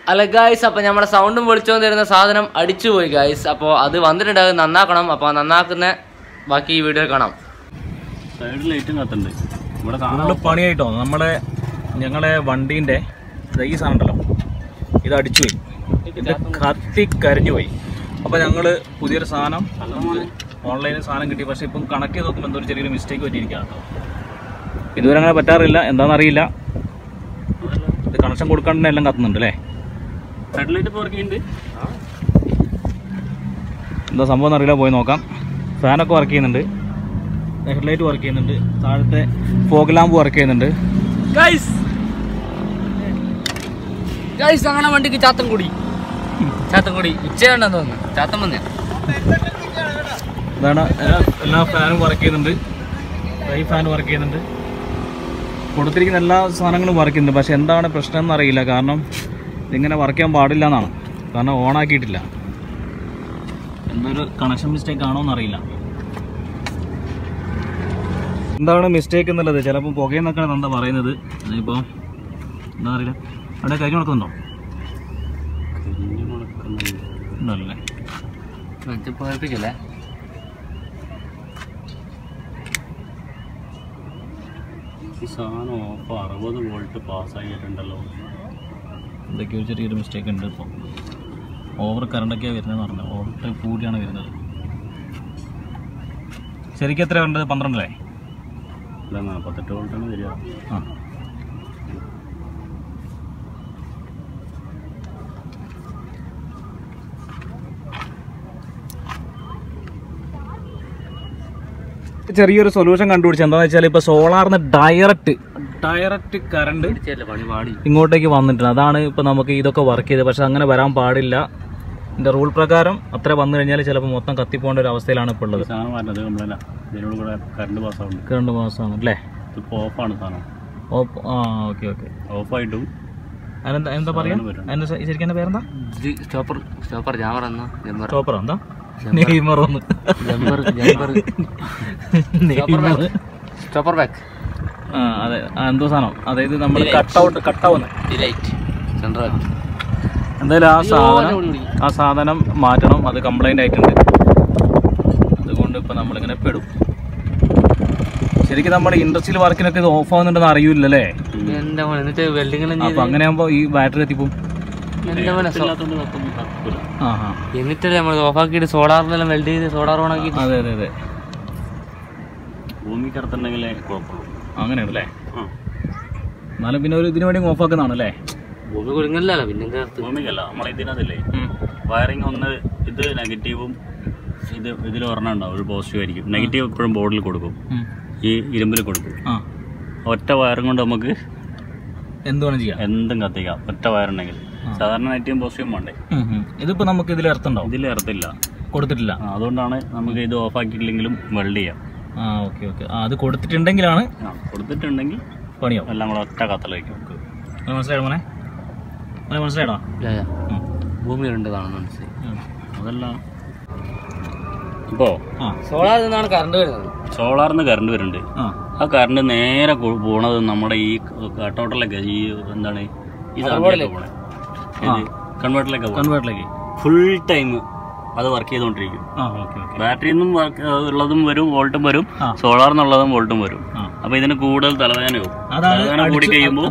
അല്ല ഗായ്സ്, അപ്പോൾ നമ്മുടെ സൗണ്ടും വിളിച്ചോണ്ട് തരുന്ന സാധനം അടിച്ചുപോയി ഗായ്സ്. അപ്പോൾ അത് വന്നിട്ടുണ്ട്, അത് നന്നാക്കണം. അപ്പോൾ നന്നാക്കുന്ന ബാക്കി ഈ വീഡിയോ കാണാം. സൈഡിൽ ലൈറ്റും കത്തുണ്ട്. ഇവിടെ പണിയായിട്ടോ ഞങ്ങളെ വണ്ടീൻ്റെ ഈ സാധനം ഉണ്ടല്ലോ, ഇത് അടിച്ചുപോയി, ഇത് കത്തി കരിഞ്ഞു പോയി. അപ്പോൾ ഞങ്ങൾ പുതിയൊരു സാധനം ഓൺലൈനിൽ സാധനം കിട്ടി. പക്ഷേ ഇപ്പം കണക്ട് ചെയ്ത് നോക്കുമ്പോൾ എന്തോ ഒരു ചെറിയൊരു മിസ്റ്റേക്ക് പറ്റിയിരിക്കുകയാണ്. ഇതുവരെ അങ്ങനെ പറ്റാറില്ല, എന്താണെന്നറിയില്ല. ഇത് കണക്ഷൻ കൊടുക്കാണ്ട് എല്ലാം കത്തുന്നുണ്ട് അല്ലേ? എന്താ സംഭവം എന്നറിയില്ല, പോയി നോക്കാം. ഫാനൊക്കെ വർക്ക് ചെയ്യുന്നുണ്ട്, ഹെഡ്ലൈറ്റ് വർക്ക് ചെയ്യുന്നുണ്ട്, താഴത്തെ ഫോഗ് ലാമ്പ് വർക്ക് ചെയ്യുന്നുണ്ട്. ഗായ്സ് അങ്ങനെ വണ്ടിക്ക് ചാത്തം കൂടി ഉച്ചയുണ്ടെന്ന് തോന്നുന്നു. ചാത്തം വന്നേ ഇതാണ്. എല്ലാ ഫാനും വർക്ക് ചെയ്യുന്നുണ്ട്, ഈ ഫാൻ വർക്ക് ചെയ്യുന്നുണ്ട്, കൊടുത്തിരിക്കുന്ന എല്ലാ സാധനങ്ങളും വർക്ക് ചെയ്യുന്നുണ്ട്. പക്ഷെ എന്താണ് പ്രശ്നം എന്നറിയില്ല. കാരണം ഇതിങ്ങനെ വർക്ക് ചെയ്യാൻ പാടില്ല എന്നാണ്, കാരണം ഓണാക്കിയിട്ടില്ല. എന്തൊരു കണക്ഷൻ മിസ്റ്റേക്ക് ആണോ എന്നറിയില്ല. എന്താണ് മിസ്റ്റേക്ക് എന്നുള്ളത് ചിലപ്പോൾ പുകയെന്നൊക്കെയാണ് എന്താ പറയുന്നത്. അതിപ്പോൾ എന്താ അറിയില്ല. അവിടെ കരിഞ്ഞു നടക്കുന്നുണ്ടോ? ഉണ്ടല്ലേ? പോയിപ്പിക്കല്ലേ? ഈ സാധനം ഓഫ് 60 വോൾട്ട് പാസ്സായിട്ടുണ്ടല്ലോ. എന്തൊക്കെയോ ചെറിയൊരു മിസ്റ്റേക്ക് ഉണ്ട്. ഇപ്പോൾ ഓവർ കറണ്ടൊക്കെയാണ് വരുന്നതെന്ന് പറഞ്ഞു, വോൾട്ട് കൂടിയാണ് വരുന്നത്. ശരിക്കും എത്ര വേണ്ടത്? 12 അല്ലേ? അല്ല, 48 വോൾട്ടാണ് വരിക. ആ, ചെറിയൊരു സൊല്യൂഷൻ കണ്ടുപിടിച്ചത് എന്താണെന്ന് വെച്ചാൽ, ഇപ്പോൾ സോളാറിന് ഡയറക്റ്റ് കറണ്ട് ഇങ്ങോട്ടേക്ക് വന്നിട്ടുണ്ട്. അതാണ് ഇപ്പോൾ നമുക്ക് ഇതൊക്കെ വർക്ക് ചെയ്തത്. പക്ഷെ അങ്ങനെ വരാൻ പാടില്ല. ഇതിൻ്റെ റൂൾ പ്രകാരം അത്ര വന്നു കഴിഞ്ഞാൽ ചിലപ്പോൾ മൊത്തം കത്തിപ്പോകേണ്ട ഒരു അവസ്ഥയിലാണ് ഇപ്പോൾ ഉള്ളത്. കറണ്ട് പാസ്സാണ് അല്ലേ? ഇപ്പോൾ ഓഫാണ് സാധനം. ഓക്കെ ഓഫായിട്ടും എന്താ പറയാ? ശരിക്കും എൻ്റെ പേരെന്താ? സ്റ്റോപ്പർ എന്താ? അതെ, എന്തോ സാധനം. അതായത് നമ്മൾ കട്ടാവുന്ന എന്തായാലും ആ സാധനം മാറ്റണം. അത് കംപ്ലൈൻ്റ് ആയിട്ടുണ്ട്. അതുകൊണ്ട് ഇപ്പം നമ്മളിങ്ങനെ പെടും. ശരിക്കും നമ്മുടെ ഇൻഡസ്ട്രിയൽ വർക്കിനൊക്കെ ഇത് ഓഫ് ആവുന്നുണ്ടെന്ന് അറിയില്ലല്ലേ? അപ്പം അങ്ങനെ ആകുമ്പോൾ ഈ ബാറ്ററി എത്തിപ്പോവും. എന്നിട്ടല്ലേ നമ്മൾ ഓഫാക്കിയിട്ട് സോളാറിനെല്ലാം വെൽഡ് ചെയ്ത് സോളാർ ഓണാക്കി. അതെ ഭൂമിക്കകത്തുണ്ടെങ്കിലേ കുഴപ്പമുള്ളൂ. അങ്ങനെയാണല്ലേ? എന്നാലും പിന്നെ ഒരു ഇതിനു വേണ്ടി ഓഫാക്കുന്നതാണല്ലേ? ഭൂമി കൊടുങ്ങല്ലോ. പിന്നെ ഭൂമിക്കല്ല, നമ്മളെ ഇതിനകത്തില്ലേ വയറിങ് ഒന്ന് ഇത് നെഗറ്റീവും ഇതിൽ ഒരെണ്ണം ഉണ്ടാവും, ഒരു പോസിറ്റീവ് ആയിരിക്കും. നെഗറ്റീവ് എപ്പോഴും ബോർഡിൽ കൊടുക്കും, ഈ ഇരുമ്പിൽ കൊടുക്കും. ഒറ്റ വയറും കൊണ്ട് നമുക്ക് എന്തും കത്തിക്കാം, ഒറ്റ വയറുണ്ടെങ്കിൽ. സാധാരണ നെഗറ്റീവും പോസിറ്റീവും വേണ്ടേ? ഇതിപ്പോൾ നമുക്ക് ഇതിൽ എർത്തുണ്ടാവും. ഇതിൽ എർത്തില്ല, കൊടുത്തിട്ടില്ല. അതുകൊണ്ടാണ് നമുക്ക് ഇത് ഓഫ് ആക്കിയിട്ടില്ലെങ്കിലും വെൽഡ് ചെയ്യാം. ഓക്കെ. അത് കൊടുത്തിട്ടുണ്ടെങ്കിലാണ് കൊടുത്തിട്ടുണ്ടെങ്കിൽ പണിയാവും. എല്ലാം കൂടെ ഒറ്റ കത്തലേക്ക് മനസ്സിലായോ മോനെ? മനസ്സിലായിടാ? ഭൂമിയിലുണ്ട് കാണുന്നു, മനസ്സിലായി. അതല്ല, ഇപ്പോൾ സോളാറിൽ നിന്നാണ് കറണ്ട് വരുന്നത്. സോളാറിന് കറണ്ട് വരുന്നുണ്ട്. ആ കറണ്ട് നേരെ പോണത് നമ്മുടെ ഈ കട്ടൗട്ടിലേക്ക്, ഈ എന്താണ് ഈ കൺവേർട്ടറിലേക്ക് ഫുൾ ടൈം അത് വർക്ക് ചെയ്തുകൊണ്ടിരിക്കും. ബാറ്ററിയിൽ നിന്നും ഉള്ളതും വരും, വോൾട്ടും വരും, സോളാറിനുള്ളതും വോൾട്ടും വരും. അപ്പൊ ഇതിന് കൂടുതൽ തലവേദനയാവും. തലവേദന കൂടി കഴിയുമ്പോൾ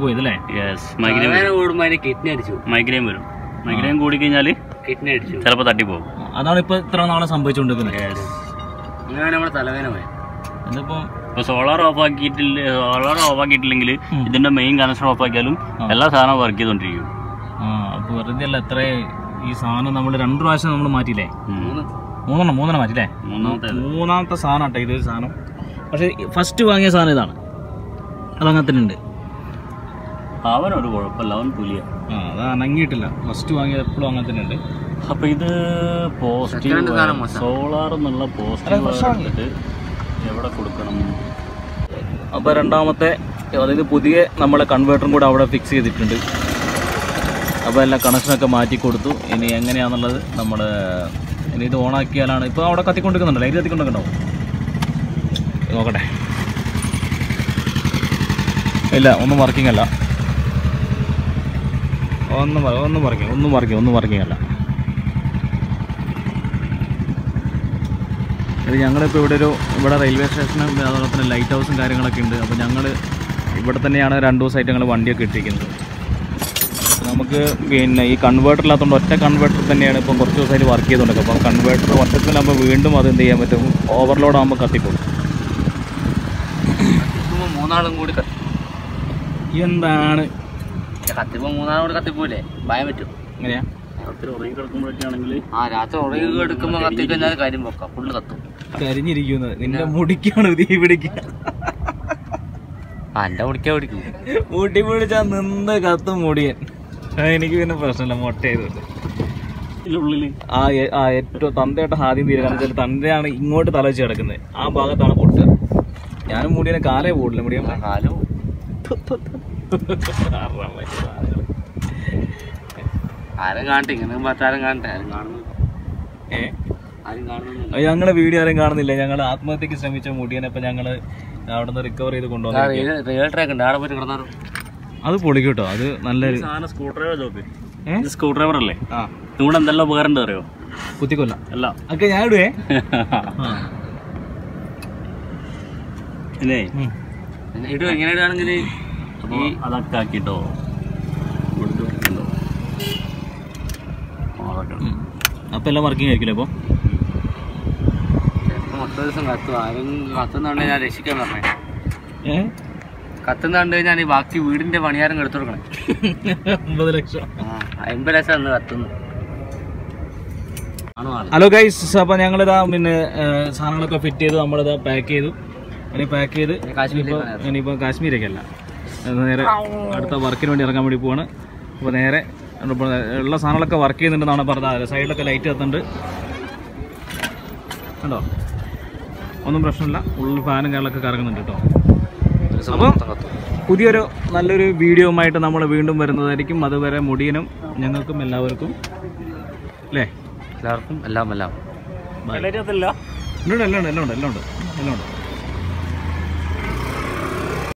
മൈഗ്രെയിൻ വരും. മൈഗ്രെയിൻ കൂടി കഴിഞ്ഞാൽ കിഡ്നി അടിച്ചു, ചിലപ്പോൾ തട്ടിപ്പോകും. അതാണ് ഇപ്പൊ ഇത്ര നാളെ സംഭവിച്ചുകൊണ്ടിരിക്കുന്നത്. അങ്ങനെ നമ്മുടെ തലവേദന പോയി. ഇപ്പൊ സോളാർ ഓഫ് ആക്കിയിട്ടില്ലെങ്കിൽ ഇതിന്റെ മെയിൻ കണക്ഷൻ ഓഫ് ആക്കിയാലും എല്ലാ സാധനവും വർക്ക് ചെയ്തോണ്ടിരിക്കും. അപ്പൊ വെറുതെ അല്ല, എത്ര ഈ സാധനം നമ്മൾ 2 പ്രാവശ്യം നമ്മൾ മാറ്റിയില്ലേ? മൂന്നെണ്ണം മാറ്റില്ലേ? മൂന്നാമത്തെ സാധനം കേട്ടോ ഇതൊരു സാധനം. പക്ഷെ ഫസ്റ്റ് വാങ്ങിയ സാധനം ഇതാണ്, അതങ്ങനെ തന്നെ ഉണ്ട്. അവനൊരു കുഴപ്പമില്ല, അവൻ പുലിയ. അത് അനങ്ങിയിട്ടില്ല. ഫസ്റ്റ് വാങ്ങിയത് എപ്പോഴും അങ്ങനെ തന്നെ ഉണ്ട്. അപ്പൊ ഇത് പോസിറ്റീവ് സോളാർ എന്നുള്ള പോസിറ്റീവ് എവിടെ കൊടുക്കണം? അപ്പോൾ രണ്ടാമത്തെ, അതായത് പുതിയ നമ്മളെ കൺവേർട്ടറും കൂടെ അവിടെ ഫിക്സ് ചെയ്തിട്ടുണ്ട്. അപ്പോൾ എല്ലാം കണക്ഷനൊക്കെ മാറ്റി കൊടുത്തു. ഇനി എങ്ങനെയാണെന്നുള്ളത് നമ്മൾ ഇനി ഇത് ഓണാക്കിയാലാണ്. ഇപ്പോൾ അവിടെ കത്തിക്കൊണ്ടിരിക്കുന്നുണ്ടല്ലോ, ലൈറ്റ് കത്തിക്കൊണ്ടിരിക്കണ്ടാവും. നോക്കട്ടെ. ഇല്ല, ഒന്നും വർക്കിംഗ് അല്ല. ഒന്നും വർക്കിംഗ്. ഇത് ഞങ്ങളിപ്പോൾ ഇവിടെ റെയിൽവേ സ്റ്റേഷനും അതുപോലെ തന്നെ ലൈറ്റ് ഹൗസും കാര്യങ്ങളൊക്കെ ഉണ്ട്. അപ്പോൾ ഞങ്ങൾ ഇവിടെ തന്നെയാണ് 2 ദിവസമായിട്ട് ഞങ്ങൾ വണ്ടിയൊക്കെ ഇട്ടിരിക്കുന്നത്. നമുക്ക് പിന്നെ ഈ കൺവേർട്ടർ ഇല്ലാത്തതുകൊണ്ട് ഒറ്റ കൺവേർട്ടർ തന്നെയാണ് ഇപ്പം കുറച്ച് ദിവസമായിട്ട് വർക്ക് ചെയ്തുകൊണ്ടൊക്കെ. അപ്പം കൺവേർട്ടർ ഒറ്റത്തിലാകുമ്പോൾ വീണ്ടും അത് എന്ത് ചെയ്യാൻ പറ്റും, ഓവർലോഡ് ആകുമ്പോൾ കത്തിപ്പോകും. മൂന്നാളും കൂടി എന്താണ് കത്തിപ്പോ 3 ആളും കൂടി കത്തിപ്പോലെ ഭയം പറ്റും. എങ്ങനെയാ രാത്രി ഉറങ്ങി കിടക്കുമ്പോഴൊക്കെയാണെങ്കിൽ രാത്രി ഉറങ്ങി എടുക്കുമ്പോൾ കത്തിക്കഴിഞ്ഞാൽ കാര്യം വെക്കാം, ഫുള്ള് കത്തും. കരിഞ്ഞിരിക്കുന്നത് നിന്റെ മുടിക്കാണ് തീ പിടിക്കുക. എന്റെ മുടിക്കാ പിടിക്കും. മുടി പിടിച്ചാൽ നിന്ന് കത്തും മുടിയൻ. എനിക്ക് പിന്നെ പ്രശ്നമില്ല, മുട്ട ചെയ്തുകൊണ്ട് ഉള്ളിൽ ഏറ്റവും തന്തയായിട്ട് ആദ്യം തീരെ. കാരണം വെച്ചാൽ തന്തയാണ് ഇങ്ങോട്ട് തല വെച്ച് കിടക്കുന്നത്, ആ ഭാഗത്താണ് പൊട്ടുക. ഞാനും മുടിയനെ കാലേ പോടില്ല, മുടിയൻ കാലും ആരും കാണട്ടെ, ഇങ്ങനെ മറ്റാരും കാണട്ടെ, ആരും കാണുന്നു. ആരും കാണുന്നു. ഞങ്ങളെ വീഡിയോ ആരും കാണുന്നില്ല. ഞങ്ങൾ ആത്മഹത്യക്ക് ശ്രമിച്ച മുടിയനെ ഇപ്പൊ ഞങ്ങള് അവിടെ നിന്ന് റിക്കവർ ചെയ്ത് കൊണ്ടുവന്നു. റിയൽ ട്രാക്ക് ഉണ്ട്, അവിടെ പോയിട്ട് കിടന്നാലും അത് പൊളിക്കും കേട്ടോ. അത് നല്ലൊരു സ്ക്രൂ ഡ്രൈവർ നോക്ക്. സ്ക്രൂ ഡ്രൈവർ അല്ലേ ഇവിടെ എന്തെല്ലാം ഉപകാരം ഉണ്ട് അറിയോ? കുത്തിക്കൊല്ല അല്ല ഒക്കെ ഞാൻ ഇടുവേ. ഇടും. എങ്ങനെ ഇടുകയാണെങ്കിൽ അതൊക്കെ ആക്കിട്ടോ അപ്പൊ എല്ലാം വർക്കിംഗ് ആയിരിക്കില്ലേ? അപ്പൊ മൊത്തം ദിവസം കത്തും. ആരും കത്തുന്നുണ്ടെങ്കിൽ ഞാൻ രക്ഷിക്കാൻ പറഞ്ഞേ. കത്തുന്ന കണ്ടു കഴിഞ്ഞാൽ ബാക്കി വീടിന്റെ പണിയാരം എടുത്തു കൊടുക്കണം. 50 ലക്ഷം 50 ലക്ഷം അന്ന് കത്തുന്നു. ഹലോ ഗൈസ്, അപ്പോൾ ഞങ്ങളിതാ പിന്നെ സാധനങ്ങളൊക്കെ ഫിറ്റ് ചെയ്തു, നമ്മളിതാ പാക്ക് ചെയ്തു. ഇനി പാക്ക് ചെയ്ത് ഇനിയിപ്പോൾ കാശ്മീരൊക്കെയല്ല, നേരെ അടുത്ത വർക്കിന് വേണ്ടി ഇറങ്ങാൻ വേണ്ടി പോവാണ്. അപ്പോൾ നേരെ ഉള്ള സാധനങ്ങളൊക്കെ വർക്ക് ചെയ്യുന്നുണ്ടെന്നാണ് പറഞ്ഞത്. സൈഡിലൊക്കെ ലൈറ്റ് കത്തുന്നുണ്ട് കണ്ടോ, ഒന്നും പ്രശ്നമില്ല. ഉള്ളിൽ ഫാനും കാര്യങ്ങളൊക്കെ കറങ്ങുന്നുണ്ട് കേട്ടോ. അപ്പം പുതിയൊരു നല്ലൊരു വീഡിയോയുമായിട്ട് നമ്മൾ വീണ്ടും വരുന്നതായിരിക്കും. അതുവരെ മുടിയനും ഞങ്ങൾക്കും എല്ലാവർക്കും അല്ലേ, എല്ലാവർക്കും എല്ലാം ഉണ്ട്.